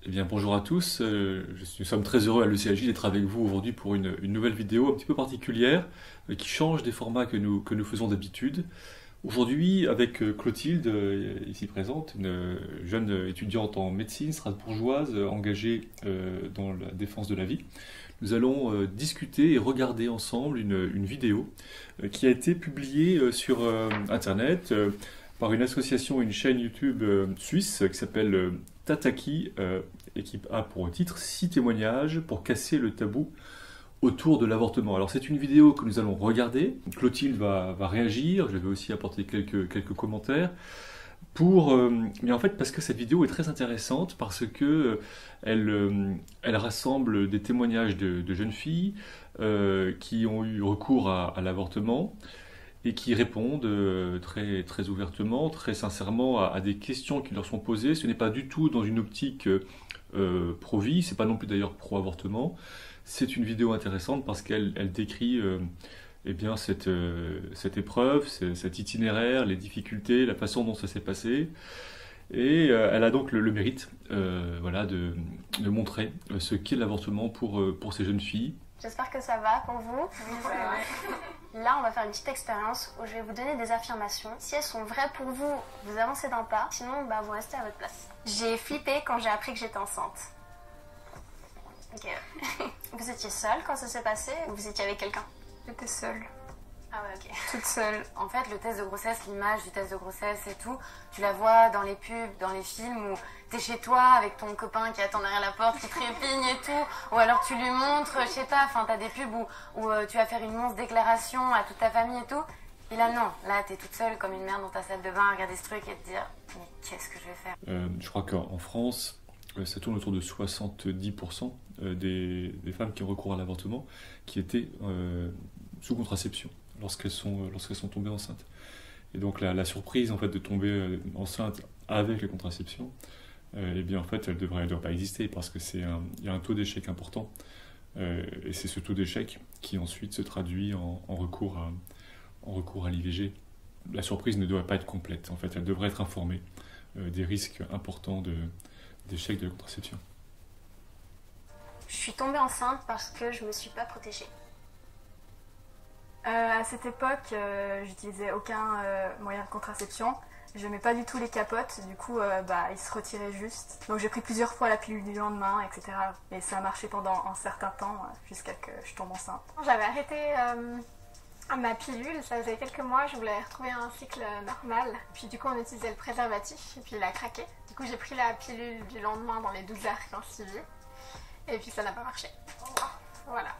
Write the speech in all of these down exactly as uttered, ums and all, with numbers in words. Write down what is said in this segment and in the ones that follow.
Eh bien, bonjour à tous. Euh, je suis- nous sommes très heureux à l'E C A J d'être avec vous aujourd'hui pour une, une nouvelle vidéo un petit peu particulière euh, qui change des formats que nous, que nous faisons d'habitude. Aujourd'hui, avec euh, Clotilde, euh, ici présente, une euh, jeune étudiante en médecine strasbourgeoise euh, engagée euh, dans la défense de la vie, nous allons euh, discuter et regarder ensemble une, une vidéo euh, qui a été publiée euh, sur euh, Internet euh, par une association, une chaîne YouTube euh, suisse qui s'appelle euh, Tataki, euh, et qui a pour titre six témoignages pour casser le tabou autour de l'avortement. Alors c'est une vidéo que nous allons regarder, Clotilde va, va réagir, je vais aussi apporter quelques, quelques commentaires, pour, euh, mais en fait parce que cette vidéo est très intéressante, parce que euh, elle, euh, elle rassemble des témoignages de, de jeunes filles euh, qui ont eu recours à, à l'avortement, et qui répondent euh, très, très ouvertement, très sincèrement à, à des questions qui leur sont posées. Ce n'est pas du tout dans une optique euh, pro-vie, c'est pas non plus d'ailleurs pro-avortement. C'est une vidéo intéressante parce qu'elle elle décrit euh, eh bien, cette, euh, cette épreuve, ce- cet itinéraire, les difficultés, la façon dont ça s'est passé. Et euh, elle a donc le, le mérite euh, voilà, de, de montrer euh, ce qu'est l'avortement pour, euh, pour ces jeunes filles. J'espère que ça va pour vous. Là, on va faire une petite expérience où je vais vous donner des affirmations. Si elles sont vraies pour vous, vous avancez d'un pas. Sinon, bah, vous restez à votre place. J'ai flippé quand j'ai appris que j'étais enceinte. Ok. Vous étiez seule quand ça s'est passé ou vous étiez avec quelqu'un? J'étais seule, Ah ouais, ok. toute seule. En fait, le test de grossesse, l'image du test de grossesse et tout, tu la vois dans les pubs, dans les films où t'es chez toi avec ton copain qui attend derrière la porte, qui trépigne et tout, ou alors tu lui montres, je sais pas, enfin t'as des pubs où, où euh, tu vas faire une immense déclaration à toute ta famille et tout. Et là, non, là t'es toute seule comme une merde dans ta salle de bain à regarder ce truc et te dire, mais qu'est-ce que je vais faire? Euh, je crois qu'en France, euh, ça tourne autour de soixante-dix pour cent euh, des, des femmes qui ont recours à l'avortement qui étaient euh, sous contraception lorsqu'elles sont, euh, lorsqu'elles sont tombées enceintes. Et donc la, la surprise en fait, de tomber euh, enceinte avec la contraception, euh, eh bien en fait elle ne devrait, elle devrait pas exister parce que c'est un, il y a un taux d'échec important. Euh, et c'est ce taux d'échec qui ensuite se traduit en, en recours à, en recours à l'I V G. La surprise ne devrait pas être complète. En fait, elle devrait être informée euh, des risques importants de, d'échec de la contraception. Je suis tombée enceinte parce que je me suis pas protégée. Euh, à cette époque, euh, j'utilisais aucun euh, moyen de contraception. Je n'aimais pas du tout les capotes, du coup, euh, bah, ils se retiraient juste. Donc j'ai pris plusieurs fois la pilule du lendemain, et cetera. Et ça a marché pendant un certain temps, euh, jusqu'à ce que je tombe enceinte. J'avais arrêté euh, ma pilule, ça faisait quelques mois, je voulais retrouver un cycle normal. Puis du coup on utilisait le préservatif et puis il a craqué. Du coup j'ai pris la pilule du lendemain dans les douze heures qui ont suivi. Et puis ça n'a pas marché. Voilà.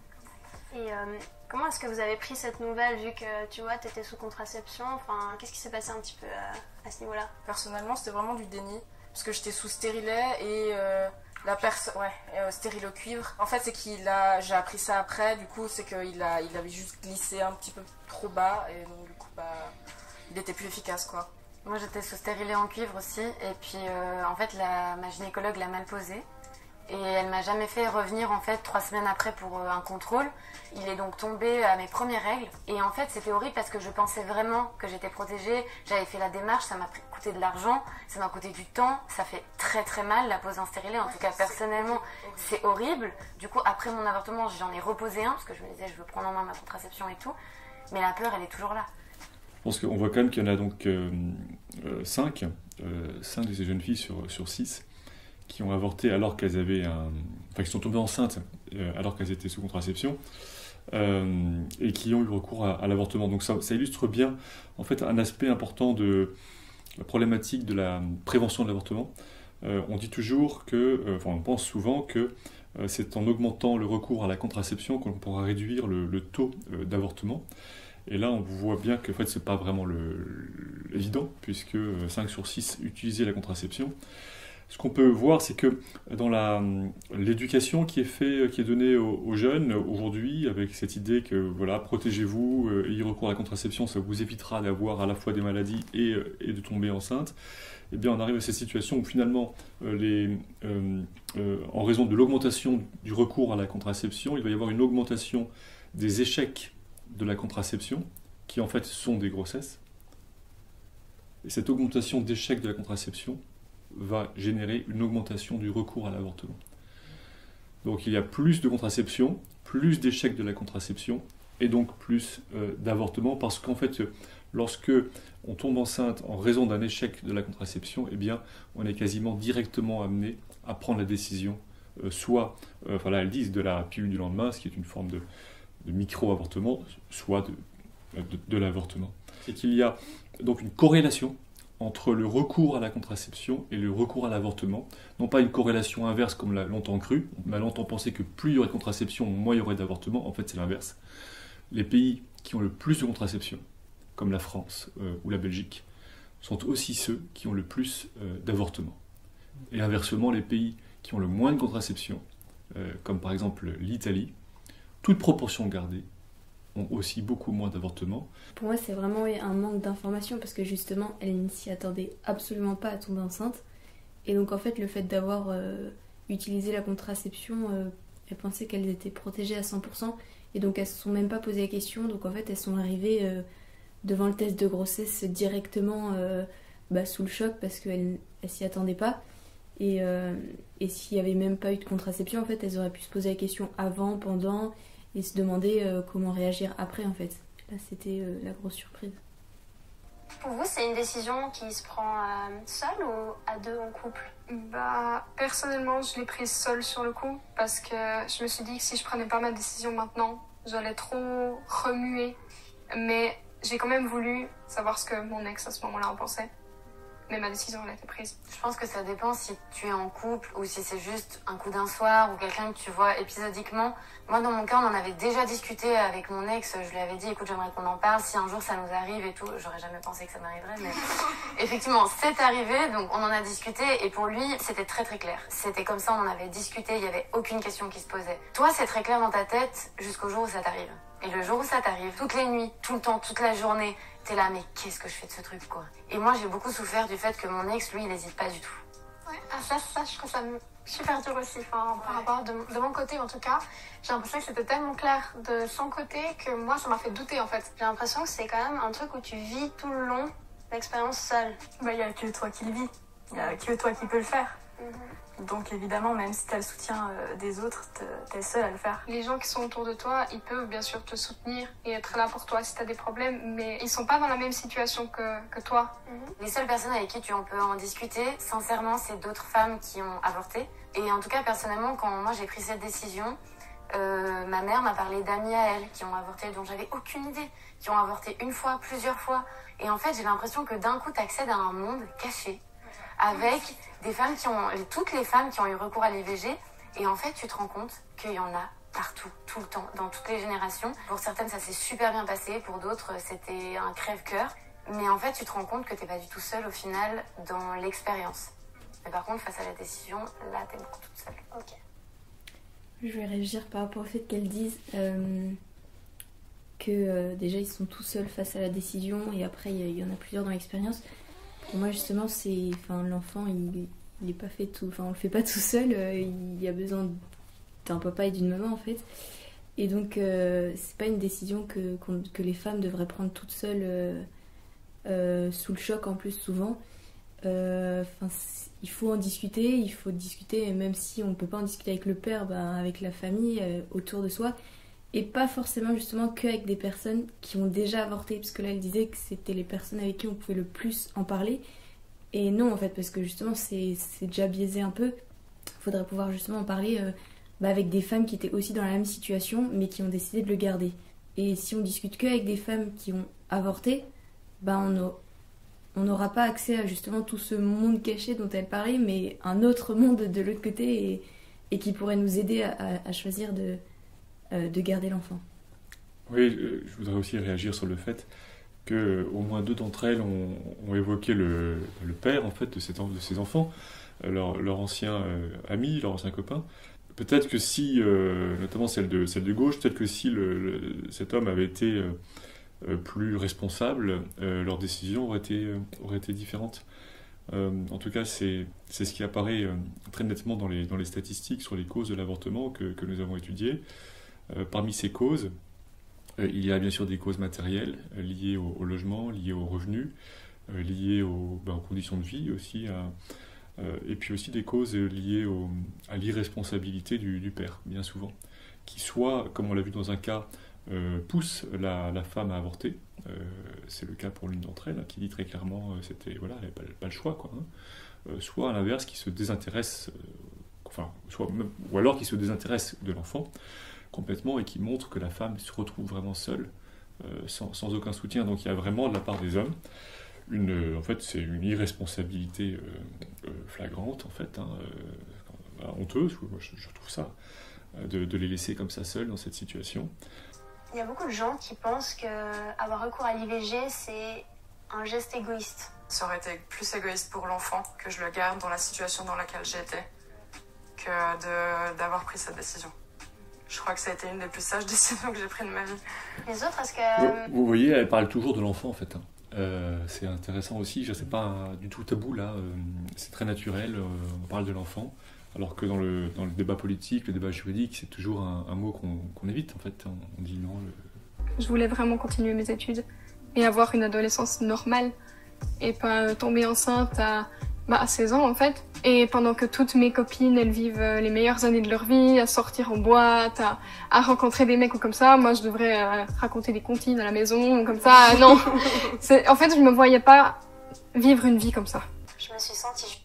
Et euh, comment est-ce que vous avez pris cette nouvelle vu que tu vois, t'étais sous contraception? Enfin, qu'est-ce qui s'est passé un petit peu à, à ce niveau-là? Personnellement, c'était vraiment du déni, parce que j'étais sous stérilet et euh, la personne, ouais, euh, stérile au cuivre. En fait, c'est qu'il a, j'ai appris ça après, du coup, c'est qu'il a, il avait juste glissé un petit peu trop bas et donc du coup, bah, il était plus efficace, quoi. Moi j'étais sous stérilet en cuivre aussi, et puis euh, en fait la, ma gynécologue l'a mal posé. Et elle m'a jamais fait revenir en fait trois semaines après pour euh, un contrôle. Il est donc tombé à mes premières règles. Et en fait c'était horrible parce que je pensais vraiment que j'étais protégée. J'avais fait la démarche, ça m'a pris- coûté de l'argent, ça m'a coûté du temps. Ça fait très très mal la pose en stérilet. En tout cas personnellement c'est horrible. Du coup après mon avortement j'en ai reposé un parce que je me disais je veux prendre en main ma contraception et tout. Mais la peur elle est toujours là. Je pense qu'on voit quand même qu'il y en a donc euh, euh, cinq, euh, cinq de ces jeunes filles sur, sur six qui ont avorté alors qu'elles avaient un... Enfin, qui sont tombées enceintes euh, alors qu'elles étaient sous contraception euh, et qui ont eu recours à, à l'avortement. Donc ça, ça illustre bien en fait un aspect important de la problématique de la prévention de l'avortement. Euh, on dit toujours que, euh, enfin on pense souvent que euh, c'est en augmentant le recours à la contraception qu'on pourra réduire le, le taux euh, d'avortement. Et là, on voit bien que en fait, ce n'est pas vraiment le, évident, puisque cinq sur six utilisaient la contraception. Ce qu'on peut voir, c'est que dans la, l'éducation qui est fait, qui est donnée aux, aux jeunes aujourd'hui, avec cette idée que voilà, protégez-vous, euh, ayez recours à la contraception, ça vous évitera d'avoir à la fois des maladies et, et de tomber enceinte, eh bien on arrive à cette situation où finalement, euh, les, euh, euh, en raison de l'augmentation du recours à la contraception, il va y avoir une augmentation des échecs de la contraception, qui en fait sont des grossesses. Et cette augmentation d'échecs de la contraception va générer une augmentation du recours à l'avortement. Donc il y a plus de contraception, plus d'échecs de la contraception, et donc plus euh, d'avortements, parce qu'en fait, lorsque on tombe enceinte en raison d'un échec de la contraception, eh bien, on est quasiment directement amené à prendre la décision, euh, soit, euh, enfin là, elles disent de la pilule du lendemain, ce qui est une forme de, de micro-avortement, soit de, de, de l'avortement. C'est qu'il y a donc une corrélation entre le recours à la contraception et le recours à l'avortement. Non pas une corrélation inverse comme l'a longtemps cru, on a longtemps pensé que plus il y aurait de contraception, moins il y aurait d'avortement. En fait, c'est l'inverse. Les pays qui ont le plus de contraception, comme la France euh, ou la Belgique, sont aussi ceux qui ont le plus euh, d'avortements. Et inversement, les pays qui ont le moins de contraception, euh, comme par exemple l'Italie, toute proportion gardée, ont aussi beaucoup moins d'avortements. Pour moi, c'est vraiment oui, un manque d'information parce que justement, elle ne s'y attendait absolument pas à tomber enceinte. Et donc, en fait, le fait d'avoir euh, utilisé la contraception, euh, elle pensait qu'elles étaient protégées à cent pour cent. Et donc, elles ne se sont même pas posé la question. Donc, en fait, elles sont arrivées euh, devant le test de grossesse directement euh, bah, sous le choc parce qu'elles ne s'y attendaient pas. Et, euh, et s'il n'y avait même pas eu de contraception, en fait, elles auraient pu se poser la question avant, pendant... et se demander euh, comment réagir après en fait. Là c'était euh, la grosse surprise. Pour vous, c'est une décision qui se prend euh, seule ou à deux en couple? Bah, personnellement, je l'ai prise seule sur le coup parce que je me suis dit que si je prenais pas ma décision maintenant, j'allais trop remuer. Mais j'ai quand même voulu savoir ce que mon ex à ce moment-là en pensait. Mais ma décision, elle a été prise. Je pense que ça dépend si tu es en couple ou si c'est juste un coup d'un soir ou quelqu'un que tu vois épisodiquement. Moi, dans mon cas, on en avait déjà discuté avec mon ex. Je lui avais dit, écoute, j'aimerais qu'on en parle. Si un jour ça nous arrive et tout, j'aurais jamais pensé que ça m'arriverait. Mais effectivement, c'est arrivé. Donc, on en a discuté. Et pour lui, c'était très très clair. C'était comme ça, on en avait discuté. Il n'y avait aucune question qui se posait. Toi, c'est très clair dans ta tête jusqu'au jour où ça t'arrive. Et le jour où ça t'arrive, toutes les nuits, tout le temps, toute la journée, t'es là, mais qu'est-ce que je fais de ce truc, quoi? Et moi, j'ai beaucoup souffert du fait que mon ex, lui, il n'hésite pas du tout. Ouais, ah, ça, ça, je trouve ça super dur aussi. Enfin, par rapport de, de mon côté, en tout cas, j'ai l'impression que c'était tellement clair de son côté que moi, ça m'a fait douter, en fait. J'ai l'impression que c'est quand même un truc où tu vis tout le long l'expérience seule. Bah, il n'y a que toi qui le vis. Il n'y a que toi qui peux le faire. Mm-hmm. Donc évidemment, même si tu as le soutien euh, des autres, tu es seule à le faire. Les gens qui sont autour de toi, ils peuvent bien sûr te soutenir et être là pour toi si tu as des problèmes, mais ils sont pas dans la même situation que, que toi. Mm-hmm. Les seules personnes avec qui tu en peux en discuter, sincèrement, c'est d'autres femmes qui ont avorté. Et en tout cas, personnellement, quand moi j'ai pris cette décision, euh, ma mère m'a parlé d'amis à elle qui ont avorté, dont j'avais aucune idée, qui ont avorté une fois, plusieurs fois. Et en fait, j'ai l'impression que d'un coup, tu accèdes à un monde caché, avec des femmes qui ont, toutes les femmes qui ont eu recours à l'I V G, et en fait tu te rends compte qu'il y en a partout, tout le temps, dans toutes les générations. Pour certaines ça s'est super bien passé, pour d'autres c'était un crève-cœur, mais en fait tu te rends compte que t'es pas du tout seule au final dans l'expérience. Mais par contre face à la décision, là t'es beaucoup toute seule. Ok. Je vais réagir par rapport au fait qu'elles disent euh, que euh, déjà ils sont tout seuls face à la décision et après il y, y en a plusieurs dans l'expérience. Pour moi justement c'est, enfin l'enfant il, il est pas fait tout, enfin on le fait pas tout seul, euh, il y a besoin d'un papa et d'une maman en fait. Et donc euh, c'est pas une décision que, qu'on, que les femmes devraient prendre toutes seules euh, euh, sous le choc en plus souvent. Euh, il faut en discuter, il faut discuter même si on peut pas en discuter avec le père, ben, avec la famille euh, autour de soi. Et pas forcément justement qu'avec des personnes qui ont déjà avorté, parce que là elle disait que c'était les personnes avec qui on pouvait le plus en parler. Et non en fait, parce que justement c'est, c'est déjà biaisé un peu. Il faudrait pouvoir justement en parler euh, bah, avec des femmes qui étaient aussi dans la même situation, mais qui ont décidé de le garder. Et si on discute qu'avec des femmes qui ont avorté, bah, on n'aura pas accès à justement tout ce monde caché dont elle parlait, mais un autre monde de l'autre côté, et, et qui pourrait nous aider à, à, à choisir de... de garder l'enfant. Oui, je voudrais aussi réagir sur le fait qu'au moins deux d'entre elles ont, ont évoqué le, le père en fait, de, cet, de ces enfants, leur, leur ancien euh, ami, leur ancien copain. Peut-être que si, euh, notamment celle de, celle de gauche, peut-être que si le, le, cet homme avait été euh, plus responsable, euh, leur décision aurait été, euh, aurait été différente. Euh, en tout cas, c'est, c'est ce qui apparaît euh, très nettement dans les, dans les statistiques sur les causes de l'avortement que, que nous avons étudiées. Euh, parmi ces causes, euh, il y a bien sûr des causes matérielles euh, liées au, au logement, liées aux revenus, euh, liées aux, ben, aux conditions de vie aussi, à, Euh, et puis aussi des causes liées au, à l'irresponsabilité du, du père, bien souvent, qui soit, comme on l'a vu dans un cas, euh, pousse la, la femme à avorter. Euh, c'est le cas pour l'une d'entre elles, hein, qui dit très clairement euh, c'était voilà, elle n'avait pas, pas le choix, quoi, hein. Euh, soit à l'inverse, qui se désintéresse, euh, enfin, soit même, ou alors qui se désintéresse de l'enfant complètement et qui montre que la femme se retrouve vraiment seule, euh, sans, sans aucun soutien. Donc il y a vraiment de la part des hommes une, euh, en fait, c'est une irresponsabilité euh, euh, flagrante, en fait, hein, euh, honteuse. Moi, je, je trouve ça, euh, de, de les laisser comme ça seuls dans cette situation. Il y a beaucoup de gens qui pensent qu'avoir recours à l'I V G, c'est un geste égoïste. Ça aurait été plus égoïste pour l'enfant que je le garde dans la situation dans laquelle j'étais que de, d'avoir pris cette décision. Je crois que ça a été une des plus sages décisions que j'ai prises de ma vie. Les autres, est-ce que... Vous, vous voyez, elle parle toujours de l'enfant, en fait. Hein. Euh, c'est intéressant aussi, c'est pas un, du tout tabou, là. Euh, c'est très naturel, euh, on parle de l'enfant. Alors que dans le, dans le débat politique, le débat juridique, c'est toujours un, un mot qu'on, qu'on évite, en fait. On, on dit non. Le... Je voulais vraiment continuer mes études et avoir une adolescence normale et pas tomber enceinte à, bah, à seize ans, en fait. Et pendant que toutes mes copines, elles vivent les meilleures années de leur vie, à sortir en boîte, à, à rencontrer des mecs ou comme ça, moi je devrais euh, raconter des comptines à la maison ou comme ça. Non, c'est, en fait, je me voyais pas vivre une vie comme ça. Je me suis sentie...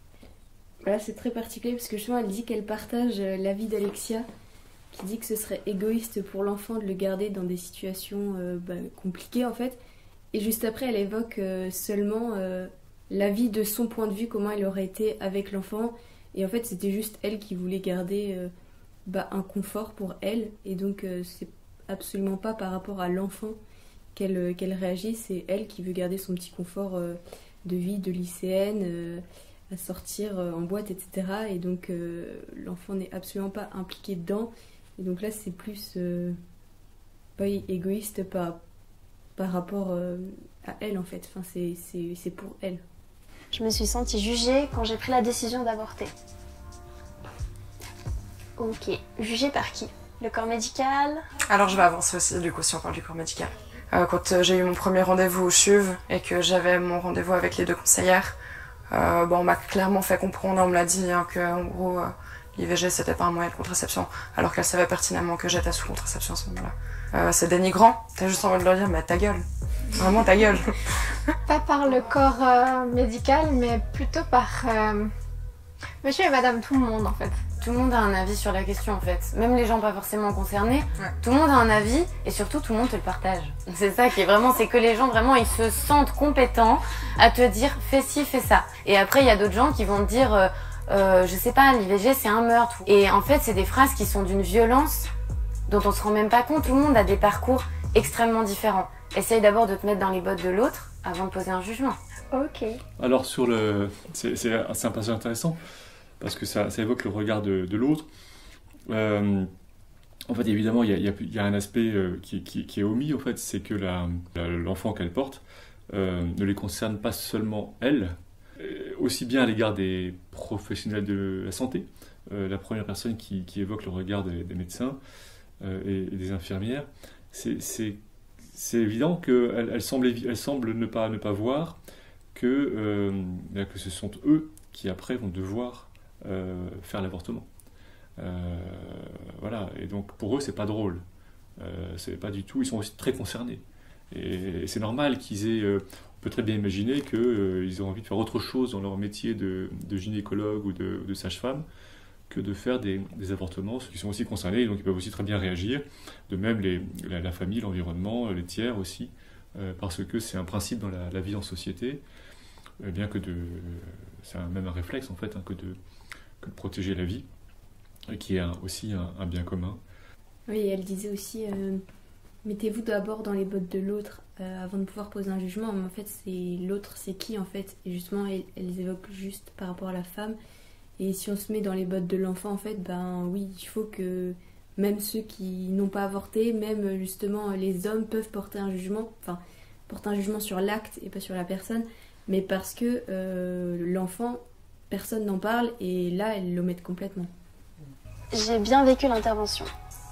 Là, c'est très particulier parce que justement, elle dit qu'elle partage l'avis d'Alexia, qui dit que ce serait égoïste pour l'enfant de le garder dans des situations euh, bah, compliquées, en fait. Et juste après, elle évoque euh, seulement euh, l'avis de son point de vue, comment elle aurait été avec l'enfant. Et en fait, c'était juste elle qui voulait garder euh, bah, un confort pour elle. Et donc, euh, c'est absolument pas par rapport à l'enfant qu'elle, euh, qu'elle réagit. C'est elle qui veut garder son petit confort euh, de vie de lycéenne, euh, à sortir euh, en boîte, et cetera. Et donc, euh, l'enfant n'est absolument pas impliqué dedans. Et donc là, c'est plus euh, pas égoïste par, par rapport euh, à elle, en fait. Enfin, c'est, c'est, c'est pour elle. Je me suis sentie jugée quand j'ai pris la décision d'avorter. Ok. Jugée par qui? Le corps médical? Alors je vais avancer aussi, du coup, si on parle du corps médical. Euh, quand euh, j'ai eu mon premier rendez-vous au C U V et que j'avais mon rendez-vous avec les deux conseillères, euh, bon, on m'a clairement fait comprendre, on me l'a dit, hein, que en gros, euh, l'I V G c'était pas un moyen de contraception, alors qu'elle savait pertinemment que j'étais sous contraception à ce moment-là. Euh, c'est dénigrant, t'as juste envie de leur dire, mais ta gueule. Vraiment ta gueule. Pas par le corps euh, médical, mais plutôt par euh, monsieur et madame tout le monde, en fait. Tout le monde a un avis sur la question, en fait. Même les gens pas forcément concernés, ouais. Tout le monde a un avis et surtout tout le monde te le partage. C'est ça qui est vraiment, c'est que les gens vraiment ils se sentent compétents à te dire fais ci, fais ça. Et après il y a d'autres gens qui vont te dire euh, euh, je sais pas, l'I V G c'est un meurtre. Et en fait c'est des phrases qui sont d'une violence dont on se rend même pas compte. Tout le monde a des parcours extrêmement différents. Essaye d'abord de te mettre dans les bottes de l'autre avant de poser un jugement. Ok. Alors sur le, c'est, c'est, c'est un passage intéressant parce que ça, ça évoque le regard de, de l'autre. Euh, en fait, évidemment, il y a, il y a, il y a un aspect euh, qui, qui, qui est omis, en fait, c'est que la, la, l'enfant qu'elle porte euh, ne les concerne pas seulement elle, aussi bien à l'égard des professionnels de la santé, euh, la première personne qui, qui évoque le regard des, des médecins euh, et, et des infirmières, c'est, c'est C'est évident qu'elle elle semble, elle semble ne, pas, ne pas voir que, euh, que ce sont eux qui après vont devoir euh, faire l'avortement. Euh, voilà, et donc pour eux c'est pas drôle. Euh, c'est pas du tout, ils sont aussi très concernés. Et, et c'est normal qu'ils aient, euh, on peut très bien imaginer qu'ils euh, ont envie de faire autre chose dans leur métier de, de gynécologue ou de, de sage-femme que de faire des, des avortements, ceux qui sont aussi concernés, donc ils peuvent aussi très bien réagir. De même, les, la, la famille, l'environnement, les tiers aussi, euh, parce que c'est un principe dans la, la vie en société, euh, bien que de, c'est un, même un réflexe en fait, hein, que, de, que de protéger la vie, qui est un, aussi un, un bien commun. Oui, et elle disait aussi, euh, mettez-vous d'abord dans les bottes de l'autre euh, avant de pouvoir poser un jugement, mais en fait, c'est l'autre, c'est qui en fait? Et justement, elles, elles évoquent juste par rapport à la femme. Et si on se met dans les bottes de l'enfant, en fait, ben oui, il faut que même ceux qui n'ont pas avorté, même justement les hommes peuvent porter un jugement, enfin, porter un jugement sur l'acte et pas sur la personne, mais parce que euh, l'enfant, personne n'en parle, et là, elles l'omettent complètement. J'ai bien vécu l'intervention.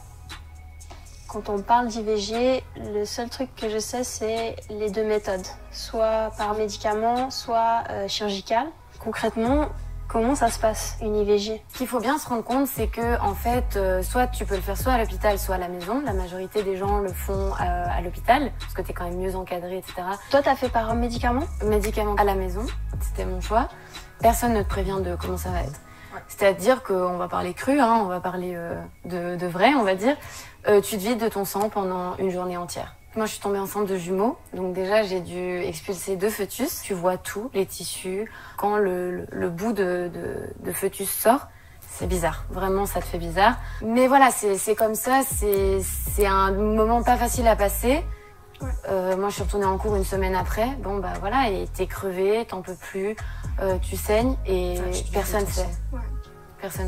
Quand on parle d'I V G, le seul truc que je sais, c'est les deux méthodes, soit par médicament, soit euh, chirurgical. Concrètement, Comment ça se passe, une I V G? Ce qu'il faut bien se rendre compte, c'est que en fait, euh, soit tu peux le faire soit à l'hôpital, soit à la maison. La majorité des gens le font euh, à l'hôpital, parce que t'es quand même mieux encadré, et cetera. Toi, t'as fait par médicament? Médicaments à la maison, c'était mon choix. Personne ne te prévient de comment ça va être. Ouais. C'est-à-dire qu'on va parler cru, hein, on va parler euh, de, de vrai, on va dire. Euh, tu te vides de ton sang pendant une journée entière. Moi, je suis tombée enceinte de jumeaux, donc déjà, j'ai dû expulser deux fœtus. Tu vois tout, les tissus. Quand le, le, le bout de, de, de fœtus sort, c'est bizarre. Vraiment, ça te fait bizarre. Mais voilà, c'est comme ça, c'est un moment pas facile à passer. Ouais. Euh, moi, je suis retournée en cours une semaine après. Bon, bah voilà, et t'es crevée, t'en peux plus, euh, tu saignes, et enfin, personne sait. Ouais. Personne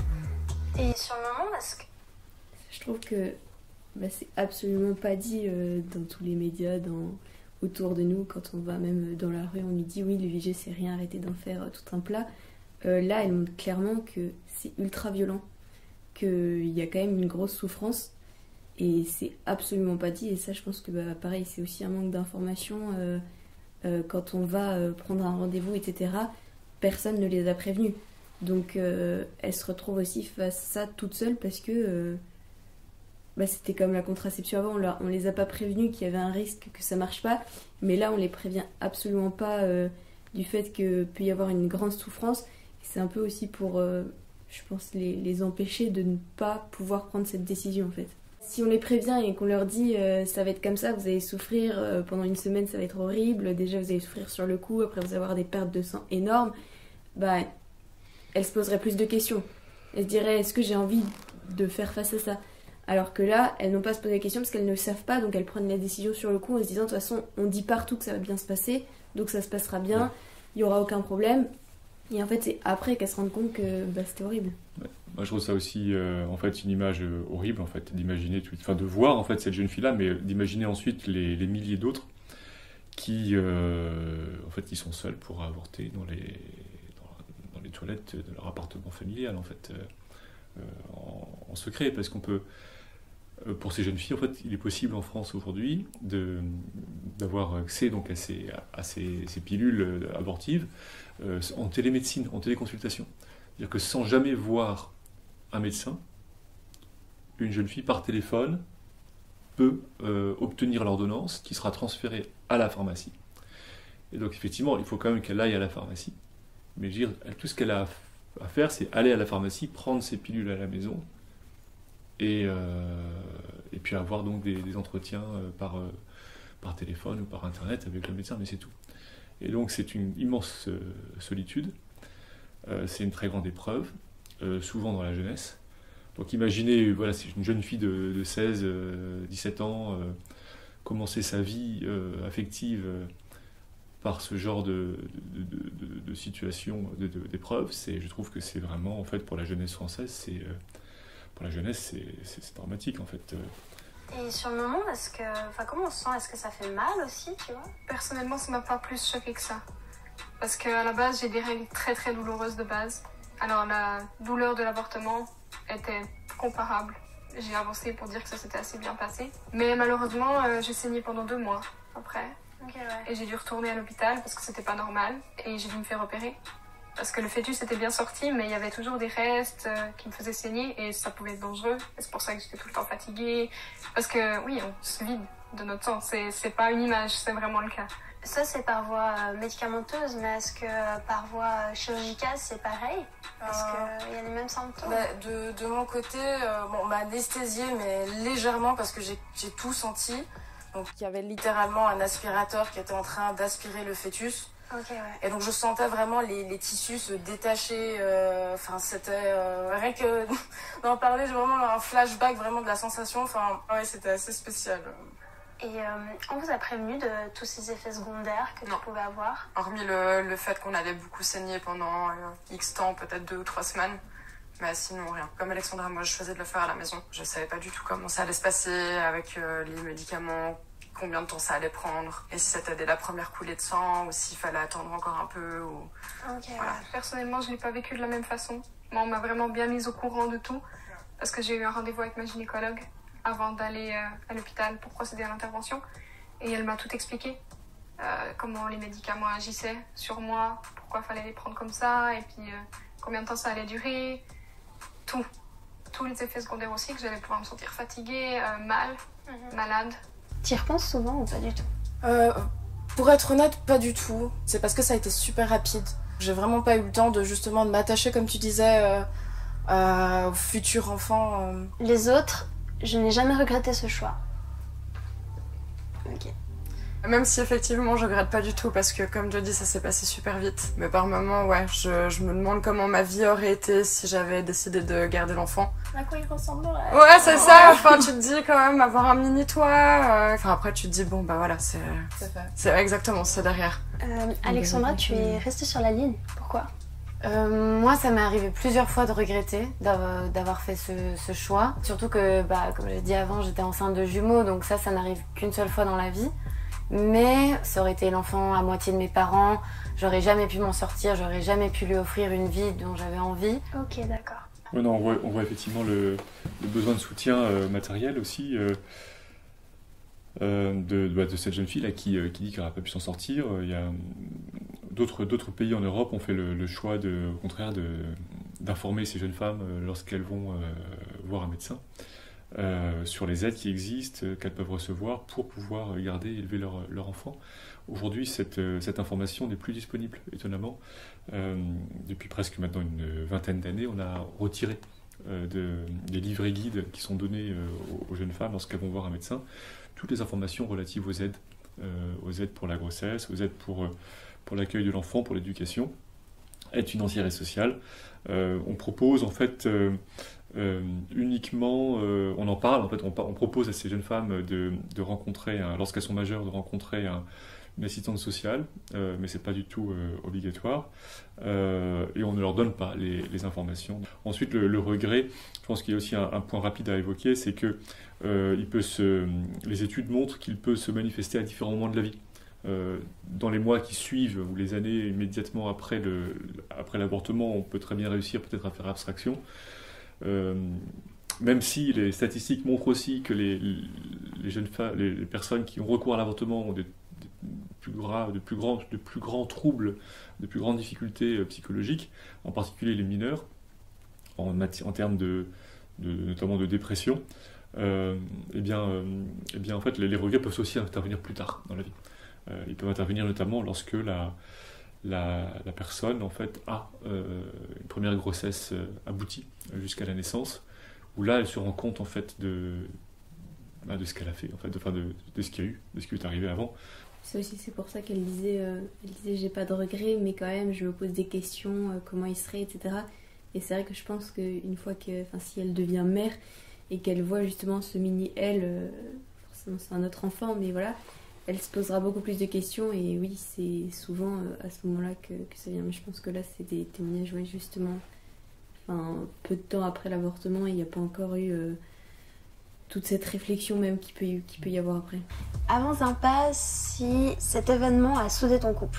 sait. Et sur le moment, est-ce que... Je trouve que bah, c'est absolument pas dit euh, dans tous les médias, dans, autour de nous, quand on va même dans la rue, on nous dit oui, l'I V G c'est rien, arrêtez d'en faire euh, tout un plat. Euh, là, elle montre clairement que c'est ultra violent, qu'il y a quand même une grosse souffrance, et c'est absolument pas dit. Et ça, je pense que bah, pareil, c'est aussi un manque d'information. Euh, euh, quand on va euh, prendre un rendez-vous, et cetera, personne ne les a prévenus. Donc, euh, elle se retrouve aussi face à ça toute seule parce que euh, bah, c'était comme la contraception avant, on, leur, on les a pas prévenus qu'il y avait un risque que ça marche pas, mais là on les prévient absolument pas euh, du fait que peut y avoir une grande souffrance. C'est un peu aussi pour, euh, je pense, les, les empêcher de ne pas pouvoir prendre cette décision en fait. Si on les prévient et qu'on leur dit euh, ça va être comme ça, vous allez souffrir euh, pendant une semaine, ça va être horrible, déjà vous allez souffrir sur le coup, après vous allez avoir des pertes de sang énormes, bah elles se poseraient plus de questions. Elles se diraient est-ce que j'ai envie de faire face à ça? Alors que là, elles n'ont pas à se poser la question parce qu'elles ne savent pas, donc elles prennent la décision sur le coup en se disant de toute façon, on dit partout que ça va bien se passer, donc ça se passera bien, il n'y aura aucun problème. Et en fait, c'est après qu'elles se rendent compte que bah, c'était horrible. Ouais. Moi, je trouve ça aussi euh, en fait, une image euh, horrible, en fait, d'imaginer, enfin, de voir en fait, cette jeune fille-là, mais d'imaginer ensuite les, les milliers d'autres qui, euh, en fait, qui sont seuls pour avorter dans les, dans, dans les toilettes de leur appartement familial, en fait, euh, en, en secret, parce qu'on peut... Pour ces jeunes filles, en fait, il est possible en France aujourd'hui d'avoir accès donc, à, ces, à ces, ces pilules abortives euh, en télémédecine, en téléconsultation. C'est-à-dire que sans jamais voir un médecin, une jeune fille par téléphone peut euh, obtenir l'ordonnance qui sera transférée à la pharmacie. Et donc effectivement, il faut quand même qu'elle aille à la pharmacie. Mais je veux dire, tout ce qu'elle a à faire, c'est aller à la pharmacie, prendre ses pilules à la maison, Et, euh, et puis avoir donc des, des entretiens euh, par, euh, par téléphone ou par internet avec le médecin, mais c'est tout. Et donc c'est une immense euh, solitude, euh, c'est une très grande épreuve, euh, souvent dans la jeunesse. Donc imaginez, voilà, c'est une jeune fille de, de seize, dix-sept ans, euh, commencer sa vie euh, affective euh, par ce genre de, de, de, de, de situation, d'épreuve. Je trouve que c'est vraiment, en fait, pour la jeunesse française, c'est... Euh, Pour la jeunesse, c'est dramatique en fait. Et sur le moment, est-ce que, enfin, comment on se sent? Est-ce que ça fait mal aussi, tu vois? Personnellement, ça m'a pas plus choqué que ça. Parce qu'à la base, j'ai des règles très très douloureuses de base. Alors la douleur de l'avortement était comparable. J'ai avancé pour dire que ça s'était assez bien passé. Mais malheureusement, euh, j'ai saigné pendant deux mois après. Okay, ouais. Et j'ai dû retourner à l'hôpital parce que c'était pas normal. Et j'ai dû me faire opérer. Parce que le fœtus était bien sorti, mais il y avait toujours des restes euh, qui me faisaient saigner et ça pouvait être dangereux. C'est pour ça que j'étais tout le temps fatiguée. Parce que oui, on se vide de notre sang. C'est pas une image, c'est vraiment le cas. Ça, c'est par voie médicamenteuse, mais est-ce que par voie chirurgicale, c'est pareil? Est-ce euh... qu'il y a les mêmes symptômes? bah, de, de mon côté, euh, bon, on m'a anesthésiée, mais légèrement parce que j'ai tout senti. Donc il y avait littéralement un aspirateur qui était en train d'aspirer le fœtus. Okay, ouais. Et donc je sentais vraiment les, les tissus se détacher, enfin euh, c'était euh, rien que d'en parler, j'ai vraiment un flashback vraiment de la sensation, enfin ouais, c'était assez spécial. Et euh, on vous a prévenu de tous ces effets secondaires que non. tu pouvais avoir? Hormis le, le fait qu'on allait beaucoup saigner pendant euh, X temps, peut-être deux ou trois semaines, mais sinon rien. Comme Alexandra, moi je faisais de le faire à la maison, je savais pas du tout comment ça allait se passer avec euh, les médicaments, combien de temps ça allait prendre, et si c'était dès la première coulée de sang, ou s'il fallait attendre encore un peu. Ou... Okay, voilà. Ouais. Personnellement, je ne l'ai pas vécu de la même façon. Moi, on m'a vraiment bien mise au courant de tout, parce que j'ai eu un rendez-vous avec ma gynécologue avant d'aller euh, à l'hôpital pour procéder à l'intervention, et elle m'a tout expliqué, euh, comment les médicaments agissaient sur moi, pourquoi il fallait les prendre comme ça, et puis... Euh, combien de temps ça allait durer, tout. Tous les effets secondaires aussi, que j'allais pouvoir me sentir fatiguée, euh, mal, mm-hmm. malade. Tu y repenses souvent ou pas du tout? euh, Pour être honnête, pas du tout. C'est parce que ça a été super rapide. J'ai vraiment pas eu le temps de justement de m'attacher, comme tu disais, euh, euh, au futur enfant. Euh. Les autres, je n'ai jamais regretté ce choix. Ok. Même si effectivement je regrette pas du tout parce que comme je dis ça s'est passé super vite. Mais par moments ouais je, je me demande comment ma vie aurait été si j'avais décidé de garder l'enfant. À quoi il ressemblerait? Ouais c'est ça, enfin tu te dis quand même avoir un mini toit, euh... enfin après tu te dis bon bah voilà c'est... C'est fait. C'est exactement, c'est derrière. Euh, Alexandra, tu es restée sur la ligne, pourquoi? Euh, moi, ça m'est arrivé plusieurs fois de regretter d'avoir, d'avoir fait ce, ce choix. Surtout que, bah, comme j'ai dit avant, j'étais enceinte de jumeaux, donc ça, ça n'arrive qu'une seule fois dans la vie. Mais ça aurait été l'enfant à moitié de mes parents, j'aurais jamais pu m'en sortir, j'aurais jamais pu lui offrir une vie dont j'avais envie. Ok, d'accord. Ouais, non, on, voit, on voit effectivement le, le besoin de soutien euh, matériel aussi euh, euh, de, de, de cette jeune fille là, qui, euh, qui dit qu'elle n'aurait pas pu s'en sortir. Il y a d'autres, d'autres pays en Europe ont fait le, le choix, de, au contraire, de, d'informer ces jeunes femmes euh, lorsqu'elles vont euh, voir un médecin. Euh, sur les aides qui existent, euh, qu'elles peuvent recevoir pour pouvoir garder et élever leur, leur enfant. Aujourd'hui, cette, euh, cette information n'est plus disponible, étonnamment. Euh, depuis presque maintenant une vingtaine d'années, on a retiré euh, de, des livrets guides qui sont donnés euh, aux, aux jeunes femmes lorsqu'elles vont voir un médecin, toutes les informations relatives aux aides, euh, aux aides pour la grossesse, aux aides pour, euh, pour l'accueil de l'enfant, pour l'éducation, aides financières et sociales. Euh, on propose en fait... Euh, Euh, uniquement, euh, on en parle, en fait, on, on propose à ces jeunes femmes de, de rencontrer, un, lorsqu'elles sont majeures, de rencontrer un, une assistante sociale, euh, mais c'est pas du tout euh, obligatoire, euh, et on ne leur donne pas les, les informations. Ensuite, le, le regret, je pense qu'il y a aussi un, un point rapide à évoquer, c'est que euh, il peut se, les études montrent qu'il peut se manifester à différents moments de la vie. Euh, dans les mois qui suivent ou les années immédiatement après, le, après l'avortement, on peut très bien réussir peut-être à faire abstraction. Euh, même si les statistiques montrent aussi que les, les jeunes femmes, les, les personnes qui ont recours à l'avortement ont des, des plus graves, de plus grands, de plus grands troubles, de plus grandes difficultés euh, psychologiques, en particulier les mineurs, en, matière, en termes de, de, notamment de dépression. Euh, et bien, euh, et bien, en fait, les, les regrets peuvent aussi intervenir plus tard dans la vie. Euh, ils peuvent intervenir notamment lorsque la La, la personne en fait a euh, une première grossesse euh, aboutie euh, jusqu'à la naissance, où là elle se rend compte en fait de, bah, de ce qu'elle a fait, en fait, de, enfin, de, de ce qu'il y a eu, de ce qui est arrivé avant. C'est aussi c'est pour ça qu'elle disait, euh, elle disait j'ai pas de regrets, mais quand même je me pose des questions, euh, comment il serait, et cetera. Et c'est vrai que je pense qu'une fois que, enfin si elle devient mère et qu'elle voit justement ce mini elle, euh, forcément c'est un autre enfant, mais voilà. Elle se posera beaucoup plus de questions et oui, c'est souvent à ce moment-là que, que ça vient. Mais je pense que là, c'est des témoignages, ouais, justement, enfin, peu de temps après l'avortement, il n'y a pas encore eu euh, toute cette réflexion même qu'il peut, qu'il peut y avoir après. Avance un pas si cet événement a soudé ton couple.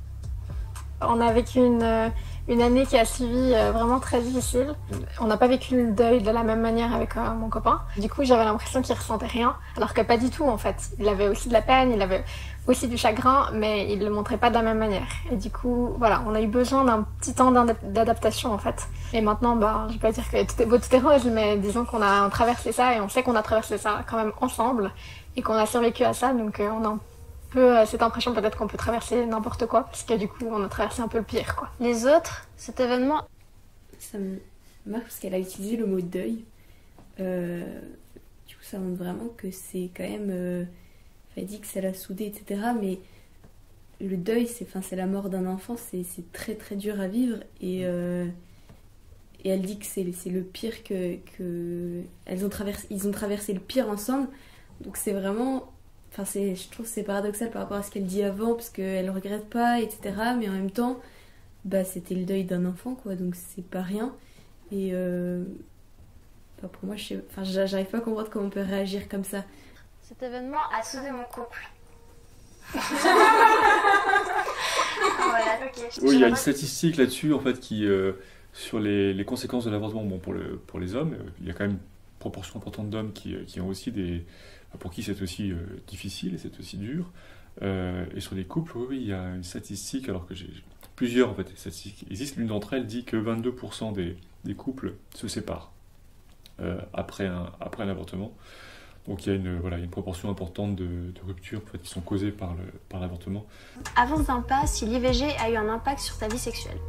On a vécu une, une année qui a suivi vraiment très difficile. On n'a pas vécu le deuil de la même manière avec euh, mon copain. Du coup, j'avais l'impression qu'il ressentait rien, alors que pas du tout en fait. Il avait aussi de la peine, il avait aussi du chagrin, mais il le montrait pas de la même manière. Et du coup, voilà, on a eu besoin d'un petit temps d'adaptation en fait. Et maintenant, bah, je vais pas dire que tout est beau, tout est rose, mais disons qu'on a traversé ça et on sait qu'on a traversé ça quand même ensemble et qu'on a survécu à ça, donc euh, on a peu cette impression peut-être qu'on peut traverser n'importe quoi, parce que du coup on a traversé un peu le pire quoi. Les autres, cet événement, ça me marque parce qu'elle a utilisé le mot deuil. Euh, du coup ça montre vraiment que c'est quand même, euh, elle dit que ça l'a soudé, et cetera. Mais le deuil, c'est, enfin, c'est la mort d'un enfant, c'est, c'est très très dur à vivre et euh, et elle dit que c'est, c'est le pire que, que elles ont traversé, ils ont traversé le pire ensemble. Donc c'est vraiment, enfin c'est, je trouve que c'est paradoxal par rapport à ce qu'elle dit avant, parce qu'elle ne regrette pas, et cetera. Mais en même temps, bah, c'était le deuil d'un enfant, quoi, donc c'est pas rien. Et euh, bah, pour moi, je sais, enfin, j'arrive pas à comprendre comment on peut réagir comme ça. Cet événement a soudé mon couple. Voilà, okay. Oui, il y a une statistique là-dessus, en fait, qui, euh, sur les, les conséquences de l'avortement, bon, pour, le, pour les hommes, il y a quand même une proportion importante d'hommes qui, qui ont aussi des... pour qui c'est aussi euh, difficile et c'est aussi dur. Euh, et sur les couples, oui, oui, il y a une statistique, alors que j'ai plusieurs en fait, statistiques existent. L'une d'entre elles dit que vingt-deux pour cent des, des couples se séparent euh, après, un, après un avortement. Donc il y a une, voilà, une proportion importante de, de ruptures en fait, qui sont causées par, le, par l'avortement. Avance d'un pas si l'I V G a eu un impact sur ta vie sexuelle.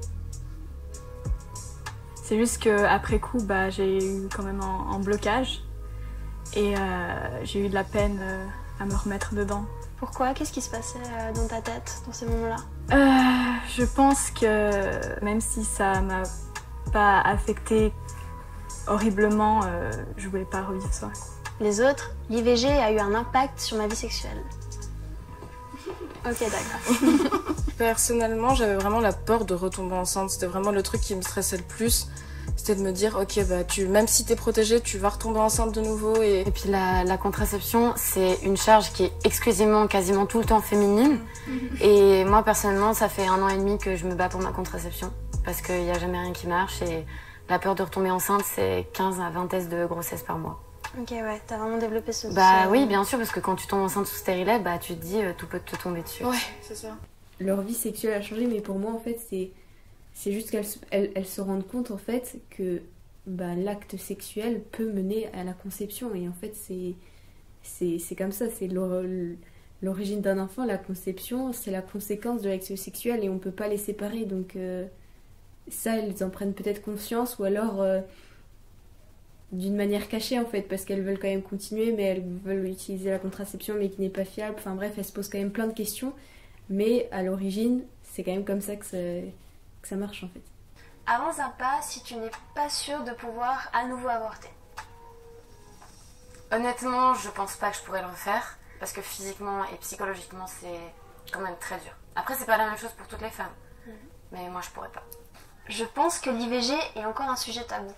C'est juste qu'après coup, bah, j'ai eu quand même un, un blocage et euh, j'ai eu de la peine euh, à me remettre dedans. Pourquoi? Qu'est-ce qui se passait euh, dans ta tête dans ces moments-là? euh, Je pense que même si ça m'a pas affectée horriblement, euh, je voulais pas revivre ça. Les autres, l'I V G a eu un impact sur ma vie sexuelle. Ok, d'accord. Personnellement, j'avais vraiment la peur de retomber enceinte. C'était vraiment le truc qui me stressait le plus. C'était de me dire, ok, bah, tu, même si t'es protégée, tu vas retomber enceinte de nouveau. Et, et puis la, la contraception, c'est une charge qui est exclusivement, quasiment tout le temps féminine. Et moi, personnellement, ça fait un an et demi que je me bats pour ma contraception. Parce qu'il n'y a jamais rien qui marche. Et la peur de retomber enceinte, c'est quinze à vingt tests de grossesse par mois. Ok, ouais, t'as vraiment développé ce... Bah ce... oui, bien sûr, parce que quand tu tombes enceinte sous stérilet, bah tu te dis, euh, tout peut te tomber dessus. Ouais, c'est ça. Leur vie sexuelle a changé, mais pour moi, en fait, c'est, c'est juste qu'elles elles, elles se rendent compte, en fait, que bah, l'acte sexuel peut mener à la conception. Et en fait, c'est, c'est, c'est comme ça, c'est l'origine d'un enfant, la conception, c'est la conséquence de l'acte sexuel et on peut pas les séparer. Donc euh, ça, elles en prennent peut-être conscience, ou alors... Euh, d'une manière cachée en fait, parce qu'elles veulent quand même continuer, mais elles veulent utiliser la contraception mais qui n'est pas fiable. Enfin bref, elles se posent quand même plein de questions, mais à l'origine c'est quand même comme ça que ça, que ça marche en fait. Avance un pas si tu n'es pas sûr de pouvoir à nouveau avorter. Honnêtement, je pense pas que je pourrais le refaire, parce que physiquement et psychologiquement c'est quand même très dur. Après c'est pas la même chose pour toutes les femmes, mmh. mais moi je pourrais pas. Je pense que l'I V G est encore un sujet tabou.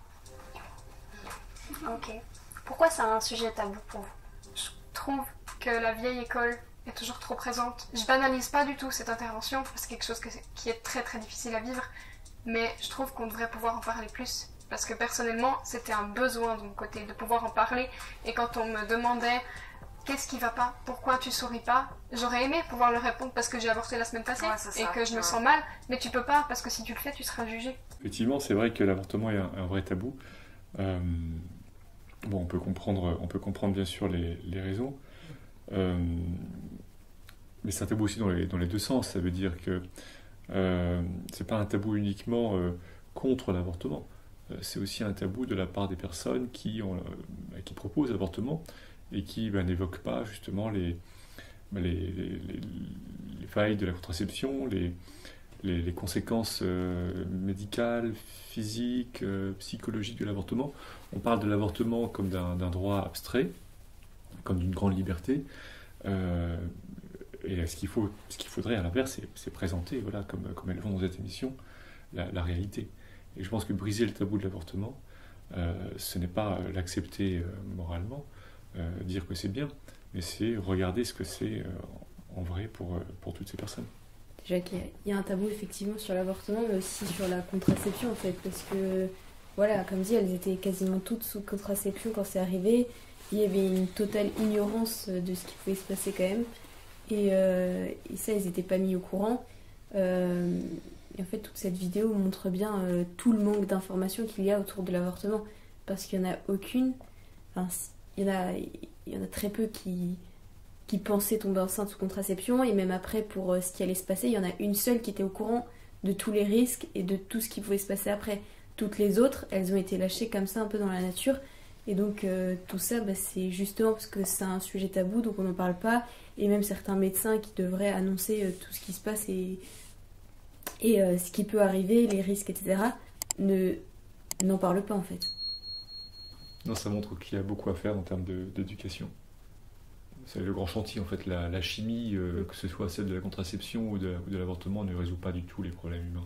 Ok. Pourquoi c'est un sujet tabou pour vous? Je trouve que la vieille école est toujours trop présente. Je banalise pas du tout cette intervention, parce que c'est quelque chose que, qui est très très difficile à vivre, mais je trouve qu'on devrait pouvoir en parler plus. Parce que personnellement, c'était un besoin de mon côté de pouvoir en parler, et quand on me demandait qu'est-ce qui va pas, pourquoi tu souris pas, j'aurais aimé pouvoir le répondre parce que j'ai avorté la semaine passée ouais, et que je me ouais. sens mal, mais tu peux pas parce que si tu le fais, tu seras jugé. Effectivement, c'est vrai que l'avortement est un, un vrai tabou. Euh... Bon, on peut comprendre, on peut comprendre bien sûr les, les raisons, euh, mais c'est un tabou aussi dans les, dans les deux sens. Ça veut dire que euh, c'est pas un tabou uniquement euh, contre l'avortement, euh, c'est aussi un tabou de la part des personnes qui, ont, euh, qui proposent l'avortement et qui ben, n'évoquent pas justement les, les, les, les, les failles de la contraception, les, les, les conséquences euh, médicales, physiques, euh, psychologiques de l'avortement. On parle de l'avortement comme d'un, d'un droit abstrait, comme d'une grande liberté. Euh, et ce qu'il faut, ce qu'il faudrait à l'inverse, c'est, c'est présenter, voilà, comme, comme elles font dans cette émission, la, la réalité. Et je pense que briser le tabou de l'avortement, euh, ce n'est pas l'accepter euh, moralement, euh, dire que c'est bien, mais c'est regarder ce que c'est euh, en vrai pour, pour toutes ces personnes. Déjà qu'il y a, il y a un tabou effectivement sur l'avortement, mais aussi sur la contraception en fait, parce que voilà, comme dit, elles étaient quasiment toutes sous contraception quand c'est arrivé. Il y avait une totale ignorance de ce qui pouvait se passer quand même. Et, euh, et ça, ils n'étaient pas mis au courant. Euh, et en fait, toute cette vidéo montre bien euh, tout le manque d'informations qu'il y a autour de l'avortement. Parce qu'il n'y en a aucune. Enfin, il y en a, il y en a très peu qui, qui pensaient tomber enceinte sous contraception. Et même après, pour euh, ce qui allait se passer, il y en a une seule qui était au courant de tous les risques et de tout ce qui pouvait se passer après. Toutes les autres, elles ont été lâchées comme ça un peu dans la nature. Et donc euh, tout ça, bah, c'est justement parce que c'est un sujet tabou, donc on n'en parle pas. Et même certains médecins qui devraient annoncer euh, tout ce qui se passe et, et euh, ce qui peut arriver, les risques, et cetera, ne, n'en parlent pas en fait. Non, ça montre qu'il y a beaucoup à faire en termes de, d'éducation. C'est le grand chantier en fait. La, la chimie, euh, que ce soit celle de la contraception ou de, ou de l'avortement, ne résout pas du tout les problèmes humains.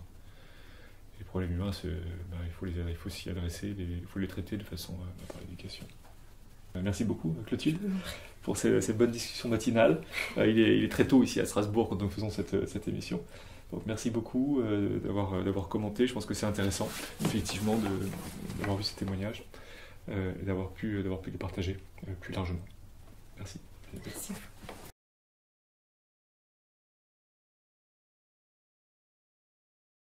Les problèmes humains, c'est, ben, il, faut les, il faut s'y adresser, les, il faut les traiter de façon euh, par l'éducation. Euh, merci beaucoup Clotilde pour ces, cette bonne discussion matinale. Euh, il, est, il est très tôt ici à Strasbourg quand nous faisons cette, cette émission. Donc merci beaucoup euh, d'avoir, d'avoir commenté. Je pense que c'est intéressant effectivement de, d'avoir vu ces témoignages euh, et d'avoir pu, d'avoir pu les partager euh, plus largement. Merci. Merci.